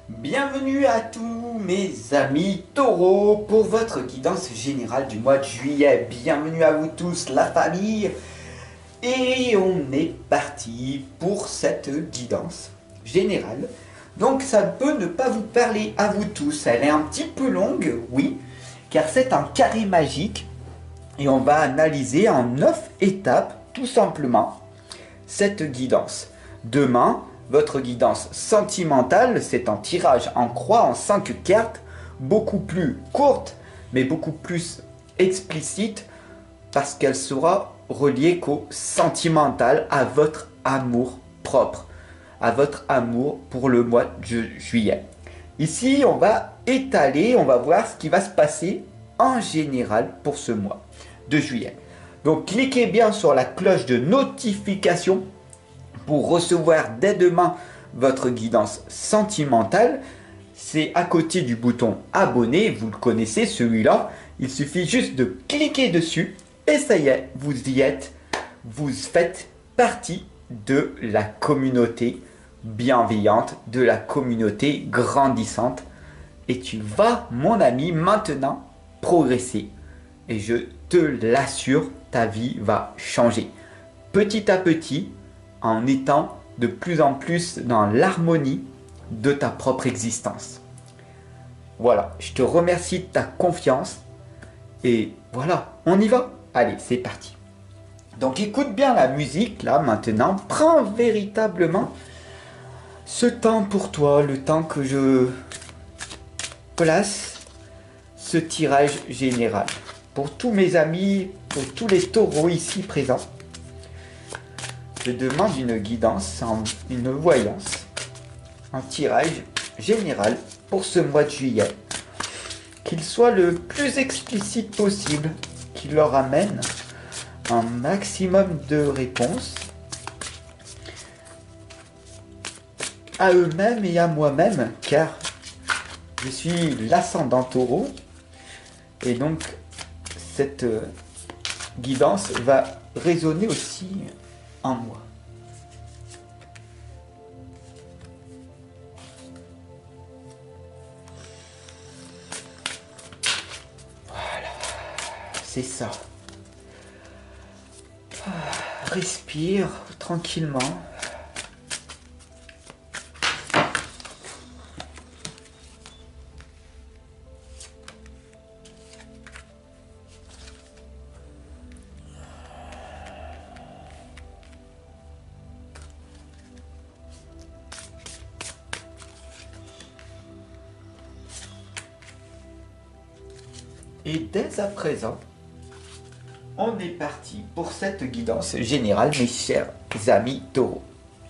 Bienvenue à tous mes amis taureaux pour votre guidance générale du mois de juillet. Bienvenue à vous tous, la famille. Et on est parti pour cette guidance générale. Donc ça peut ne pas vous parler à vous tous. Elle est un petit peu longue, oui, car c'est un carré magique. Et on va analyser en 9 étapes, tout simplement, cette guidance. Demain, votre guidance sentimentale, c'est un tirage en croix en 5 cartes, beaucoup plus courte, mais beaucoup plus explicite, parce qu'elle sera reliée qu'au sentimental, à votre amour propre, à votre amour pour le mois de juillet. Ici, on va étaler, on va voir ce qui va se passer en général pour ce mois de juillet. Donc, cliquez bien sur la cloche de notification pour recevoir dès demain votre guidance sentimentale. C'est à côté du bouton abonner, vous le connaissez celui-là. Il suffit juste de cliquer dessus et ça y est, vous y êtes. Vous faites partie de la communauté bienveillante, de la communauté grandissante. Et tu vas, mon ami, maintenant progresser. Et je te l'assure, ta vie va changer. Petit à petit, en étant de plus en plus dans l'harmonie de ta propre existence. Voilà, je te remercie de ta confiance. Et voilà, on y va. Allez, c'est parti. Donc écoute bien la musique là maintenant. Prends véritablement ce temps pour toi, le temps que je place ce tirage général. Pour tous mes amis, pour tous les taureaux ici présents, je demande une guidance, une voyance, un tirage général pour ce mois de juillet. Qu'il soit le plus explicite possible, qu'il leur amène un maximum de réponses à eux-mêmes et à moi-même, car je suis l'ascendant taureau, et donc cette guidance va résonner aussi en moi. Voilà, c'est ça. Respire tranquillement. Et dès à présent, on est parti pour cette guidance générale, mes chers amis taureaux.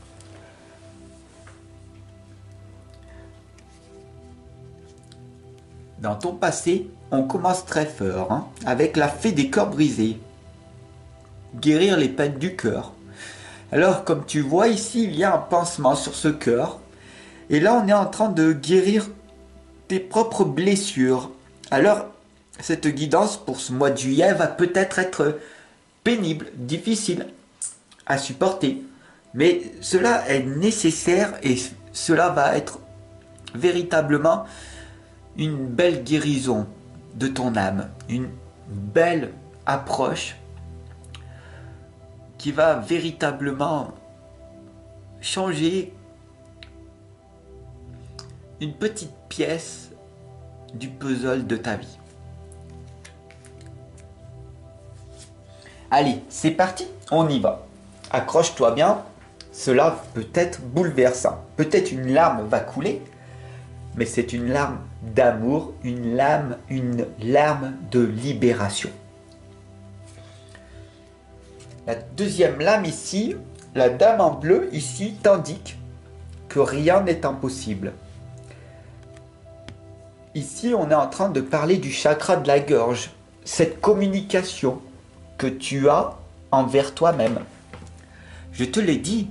Dans ton passé, on commence très fort, hein, avec la fée des cœurs brisés. Guérir les peines du cœur. Alors, comme tu vois ici, il y a un pansement sur ce cœur. Et là, on est en train de guérir tes propres blessures. Alors, cette guidance pour ce mois de juillet va peut-être être pénible, difficile à supporter. Mais cela est nécessaire et cela va être véritablement une belle guérison de ton âme. Une belle approche qui va véritablement changer une petite pièce du puzzle de ta vie. Allez, c'est parti, on y va. Accroche-toi bien, cela peut être bouleversant. Peut-être une larme va couler, mais c'est une larme d'amour, une larme de libération. La deuxième lame ici, la dame en bleu ici, t'indique que rien n'est impossible. Ici, on est en train de parler du chakra de la gorge, cette communication que tu as envers toi-même. Je te l'ai dit,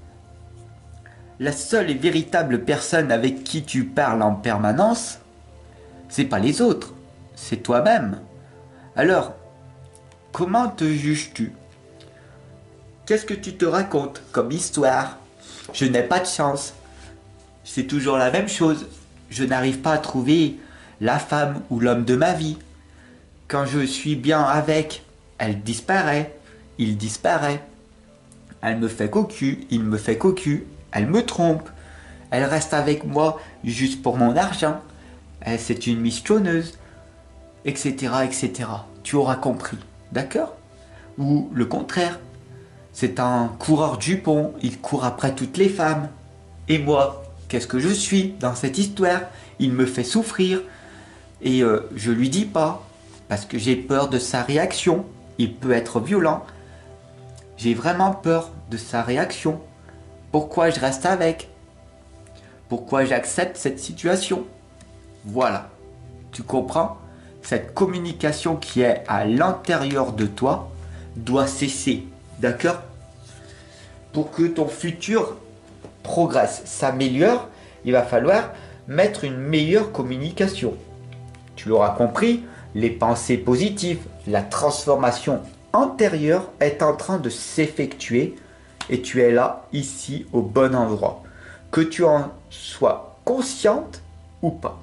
la seule et véritable personne avec qui tu parles en permanence, c'est pas les autres, c'est toi-même. Alors, comment te juges-tu? Qu'est-ce que tu te racontes comme histoire? Je n'ai pas de chance. c'est toujours la même chose. Je n'arrive pas à trouver la femme ou l'homme de ma vie. Quand je suis bien avec, elle disparaît, il disparaît. Elle me fait cocu, il me fait cocu, elle me trompe. Elle reste avec moi juste pour mon argent. C'est une michonneuse, etc., etc. Tu auras compris, d'accord? Ou le contraire, c'est un coureur jupon, il court après toutes les femmes. Et moi, qu'est-ce que je suis dans cette histoire? Il me fait souffrir et je lui dis pas parce que j'ai peur de sa réaction. Il peut être violent. J'ai vraiment peur de sa réaction. Pourquoi je reste avec? Pourquoi j'accepte cette situation? Voilà, tu comprends? Cette communication qui est à l'intérieur de toi doit cesser, d'accord? Pour que ton futur progresse, s'améliore, il va falloir mettre une meilleure communication. Tu l'auras compris, les pensées positives, la transformation antérieure est en train de s'effectuer et tu es là, ici, au bon endroit. Que tu en sois consciente ou pas.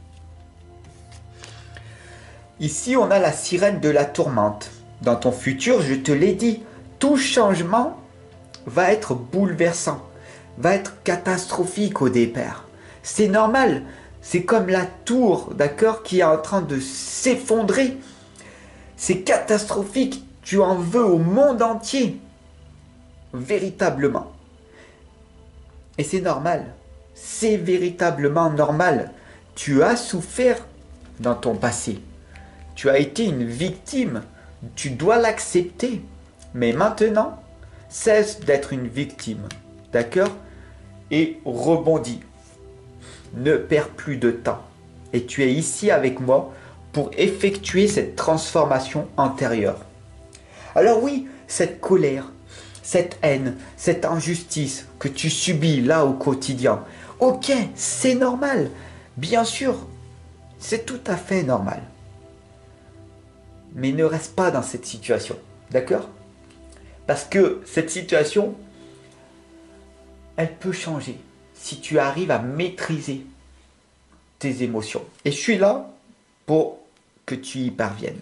Ici, on a la sirène de la tourmente. Dans ton futur, je te l'ai dit, tout changement va être bouleversant, va être catastrophique au départ. C'est normal, c'est comme la tour, d'accord, qui est en train de s'effondrer. C'est catastrophique, tu en veux au monde entier, véritablement. Et c'est normal, c'est véritablement normal. Tu as souffert dans ton passé. Tu as été une victime, tu dois l'accepter. Mais maintenant, cesse d'être une victime, d'accord? Et rebondis. Ne perds plus de temps. Et tu es ici avec moi pour effectuer cette transformation antérieure. Alors oui, cette colère, cette haine, cette injustice que tu subis là au quotidien, ok, c'est normal. Bien sûr, c'est tout à fait normal. Mais ne reste pas dans cette situation, d'accord? Parce que cette situation, elle peut changer si tu arrives à maîtriser tes émotions. Et je suis là pour que tu y parviennes.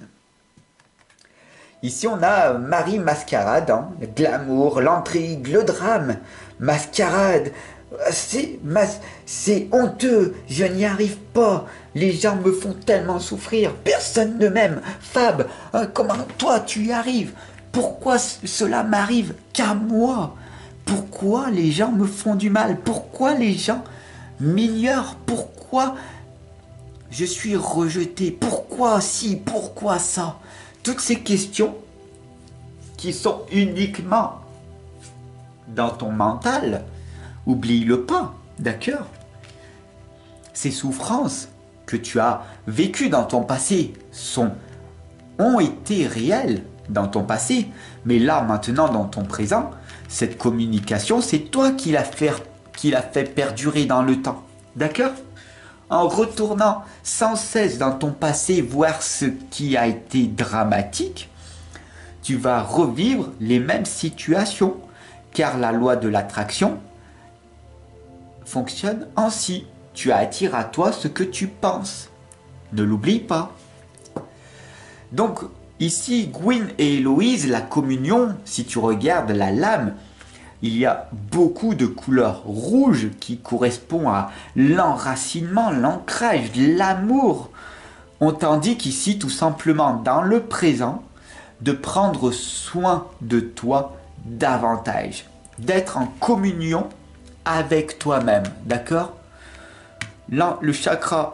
Ici, on a Marie Mascarade, hein, le glamour, l'intrigue, le drame. Mascarade, c'est honteux, je n'y arrive pas. Les gens me font tellement souffrir, personne ne m'aime. Fab, comment toi tu y arrives? Pourquoi cela m'arrive qu'à moi? Pourquoi les gens me font du mal? Pourquoi les gens m'ignorent? Pourquoi je suis rejeté? Pourquoi si? Pourquoi ça? Toutes ces questions qui sont uniquement dans ton mental, oublie-le pas, d'accord? Ces souffrances que tu as vécues dans ton passé ont été réelles dans ton passé, mais là maintenant dans ton présent, cette communication, c'est toi qui l'a fait perdurer dans le temps, d'accord? En retournant sans cesse dans ton passé voir ce qui a été dramatique, tu vas revivre les mêmes situations, car la loi de l'attraction fonctionne ainsi. Tu attires à toi ce que tu penses. Ne l'oublie pas. Donc, ici, Gwyn et Héloïse, la communion, si tu regardes la lame, il y a beaucoup de couleurs rouges qui correspondent à l'enracinement, l'ancrage, l'amour. On t'indique ici tout simplement dans le présent de prendre soin de toi davantage, d'être en communion avec toi-même, d'accord? Le chakra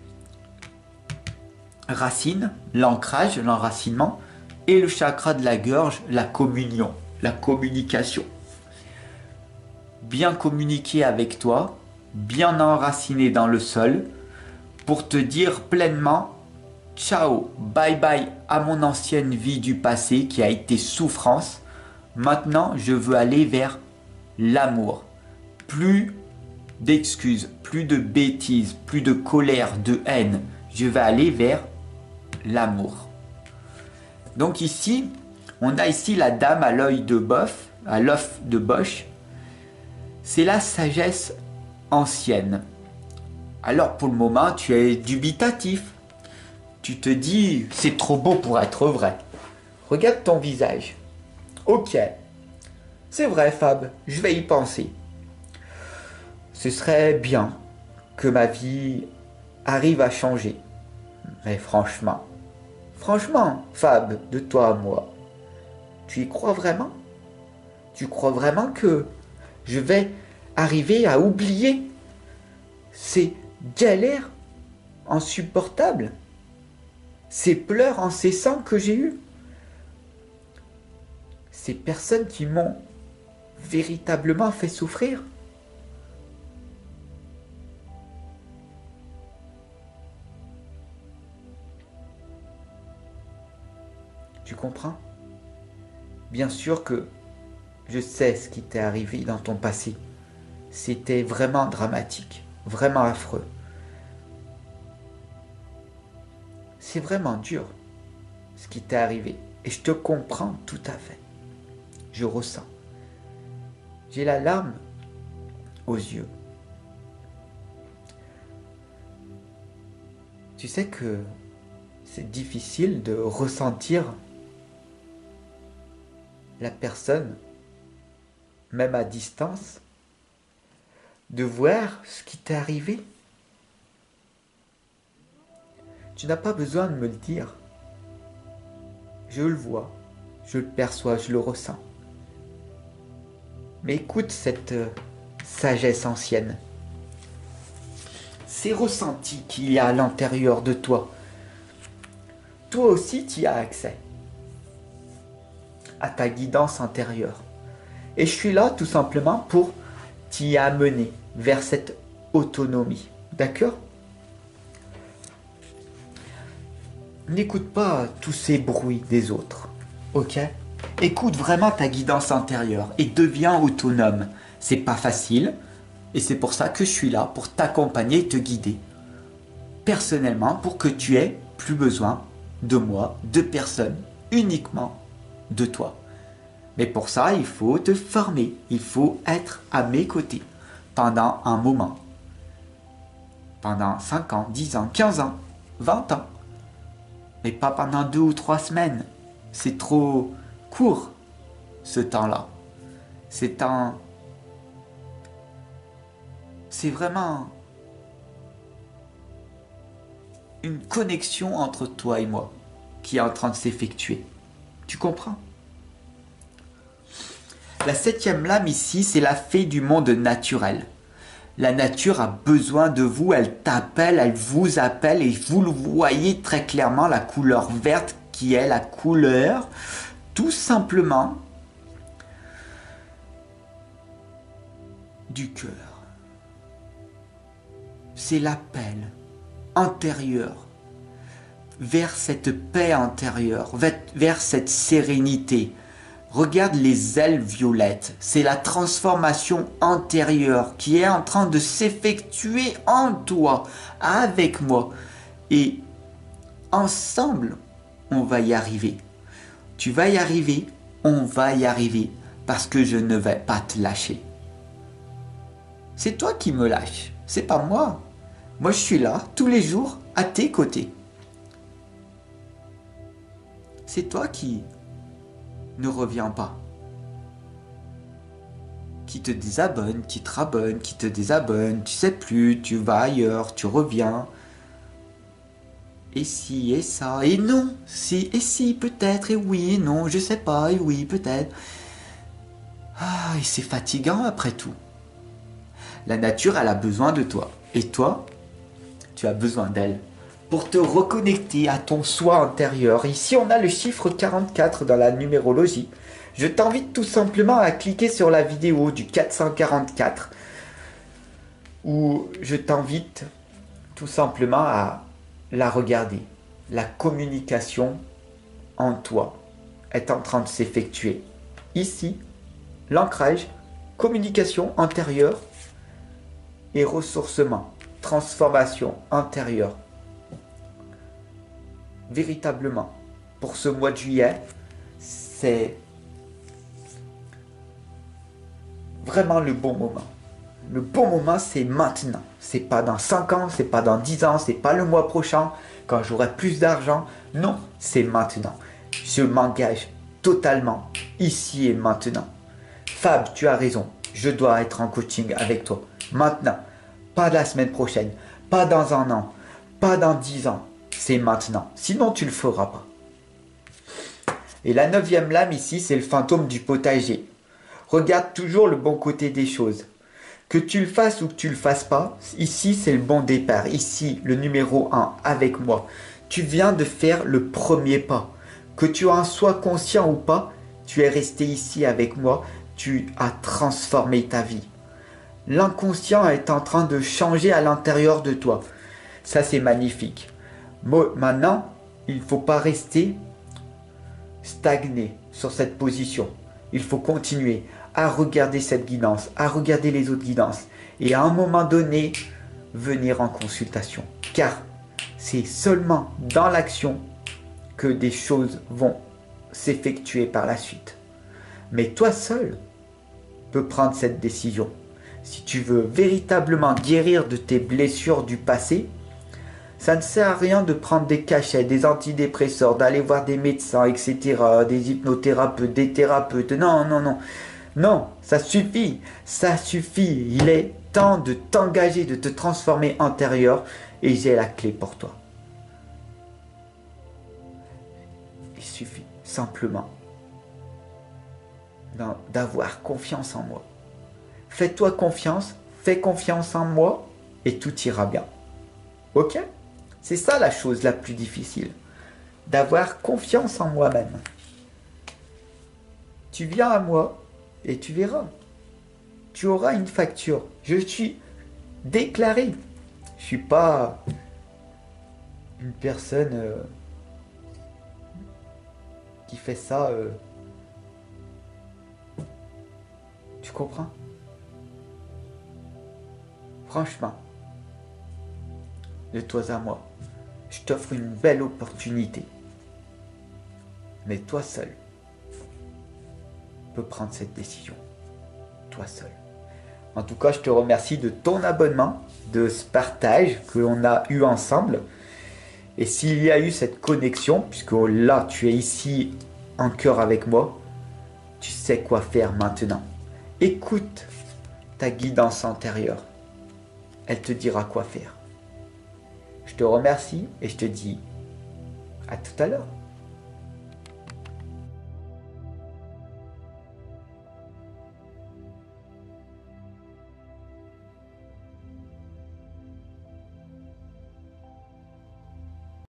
racine, l'ancrage, l'enracinement, et le chakra de la gorge, la communion, la communication. Bien communiquer avec toi, bien enraciné dans le sol, pour te dire pleinement ciao, bye bye à mon ancienne vie du passé qui a été souffrance. Maintenant, je veux aller vers l'amour. Plus d'excuses, plus de bêtises, plus de colère, de haine. Je vais aller vers l'amour. Donc ici, on a ici la dame à l'œil de bœuf, à l'œuf de Bosch. C'est la sagesse ancienne. Alors pour le moment, tu es dubitatif. Tu te dis, c'est trop beau pour être vrai. Regarde ton visage. Ok, c'est vrai Fab, je vais y penser. Ce serait bien que ma vie arrive à changer. Mais franchement, Fab, de toi à moi, tu y crois vraiment? Tu crois vraiment que je vais arriver à oublier ces galères insupportables, ces pleurs incessants que j'ai eus, ces personnes qui m'ont véritablement fait souffrir? Tu comprends? Bien sûr que je sais ce qui t'est arrivé dans ton passé. C'était vraiment dramatique, vraiment affreux. C'est vraiment dur ce qui t'est arrivé. Et je te comprends tout à fait. Je ressens. J'ai la larme aux yeux. Tu sais que c'est difficile de ressentir la personne, même à distance, de voir ce qui t'est arrivé. Tu n'as pas besoin de me le dire. Je le vois, je le perçois, je le ressens. Mais écoute cette sagesse ancienne. Ces ressentis qu'il y a à l'intérieur de toi. Toi aussi, tu y as accès à ta guidance intérieure. Et je suis là tout simplement pour t'y amener vers cette autonomie. D'accord? N'écoute pas tous ces bruits des autres. Ok? Écoute vraiment ta guidance intérieure et deviens autonome. C'est pas facile et c'est pour ça que je suis là pour t'accompagner et te guider. Personnellement, pour que tu aies plus besoin de moi, de personne, uniquement de toi. Mais pour ça, il faut te former. Il faut être à mes côtés pendant un moment. Pendant 5 ans, 10 ans, 15 ans, 20 ans. Mais pas pendant 2 ou 3 semaines. C'est trop court, ce temps-là. C'est vraiment une connexion entre toi et moi qui est en train de s'effectuer. Tu comprends? La 7e lame ici, c'est la fée du monde naturel. La nature a besoin de vous, elle t'appelle, elle vous appelle et vous le voyez très clairement, la couleur verte qui est la couleur tout simplement du cœur. C'est l'appel intérieur vers cette paix intérieure, vers cette sérénité. Regarde les ailes violettes, c'est la transformation intérieure qui est en train de s'effectuer en toi, avec moi. Et ensemble, on va y arriver. Tu vas y arriver, on va y arriver, parce que je ne vais pas te lâcher. C'est toi qui me lâches, c'est pas moi. Moi, je suis là, tous les jours, à tes côtés. C'est toi qui ne reviens pas. Qui te désabonne, qui te rabonne, qui te désabonne, tu sais plus, tu vas ailleurs, tu reviens. Et si, et ça, et non, si, et si, peut-être, et oui, et non, je sais pas, et oui, peut-être. Ah, et c'est fatigant après tout. La nature, elle a besoin de toi. Et toi, tu as besoin d'elle. Pour te reconnecter à ton soi intérieur. Ici, on a le chiffre 44 dans la numérologie. Je t'invite tout simplement à cliquer sur la vidéo du 444. Où je t'invite tout simplement à la regarder. La communication en toi est en train de s'effectuer. Ici, l'ancrage, communication intérieure et ressourcement, transformation intérieure. Véritablement, pour ce mois de juillet, c'est vraiment le bon moment. Le bon moment, c'est maintenant. C'est pas dans 5 ans, c'est pas dans 10 ans, c'est pas le mois prochain, quand j'aurai plus d'argent. Non, c'est maintenant. Je m'engage totalement, ici et maintenant. Fab, tu as raison. Je dois être en coaching avec toi. Maintenant. Pas la semaine prochaine. Pas dans un an. Pas dans 10 ans. C'est maintenant. Sinon, tu ne le feras pas. Et la 9e lame ici, c'est le fantôme du potager. Regarde toujours le bon côté des choses. Que tu le fasses ou que tu le fasses pas, ici c'est le bon départ. Ici, le numéro 1 avec moi. Tu viens de faire le premier pas. Que tu en sois conscient ou pas, tu es resté ici avec moi. Tu as transformé ta vie. L'inconscient est en train de changer à l'intérieur de toi. Ça, c'est magnifique. Maintenant, il ne faut pas rester stagné sur cette position. Il faut continuer à regarder cette guidance, à regarder les autres guidances et à un moment donné, venir en consultation. Car c'est seulement dans l'action que des choses vont s'effectuer par la suite. Mais toi seul peux prendre cette décision. Si tu veux véritablement guérir de tes blessures du passé, ça ne sert à rien de prendre des cachets, des antidépresseurs, d'aller voir des médecins, etc., des hypnothérapeutes, des thérapeutes. Non, non, non. Non, ça suffit. Ça suffit. Il est temps de t'engager, de te transformer intérieur et j'ai la clé pour toi. Il suffit simplement d'avoir confiance en moi. Fais-toi confiance, fais confiance en moi et tout ira bien. Ok ? C'est ça la chose la plus difficile. D'avoir confiance en moi-même. Tu viens à moi et tu verras. Tu auras une facture. Je suis déclaré. Je ne suis pas une personne qui fait ça. Tu comprends ? Franchement, de toi à moi, je t'offre une belle opportunité. Mais toi seul peux prendre cette décision. Toi seul. En tout cas, je te remercie de ton abonnement, de ce partage que l'on a eu ensemble. Et s'il y a eu cette connexion, puisque là, tu es ici en cœur avec moi, tu sais quoi faire maintenant. Écoute ta guidance antérieure. Elle te dira quoi faire. Je te remercie et je te dis à tout à l'heure.